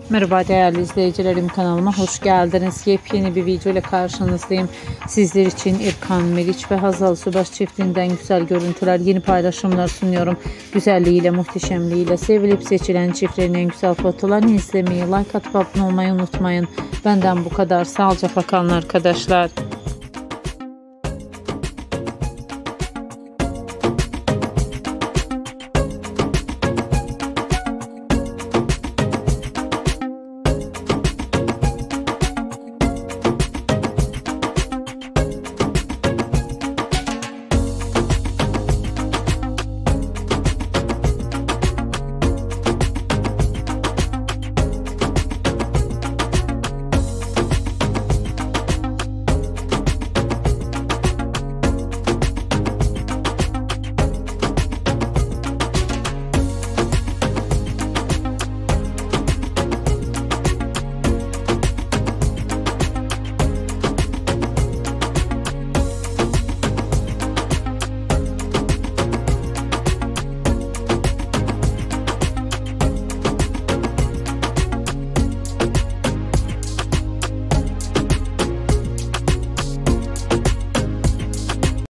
Merhaba değerli izleyicilerim, kanalıma hoş geldiniz. Yepyeni bir video ile karşınızdayım. Sizler için İrkan Meriç ve Hazal Subaş çiftinden güzel görüntüler, yeni paylaşımlar sunuyorum. Güzelliğiyle, muhteşemliğiyle sevilip seçilen çiftlerin en güzel fotolarını izlemeyi, like atıp abone olmayı unutmayın. Benden bu kadar. Sağlıcakla kalın arkadaşlar.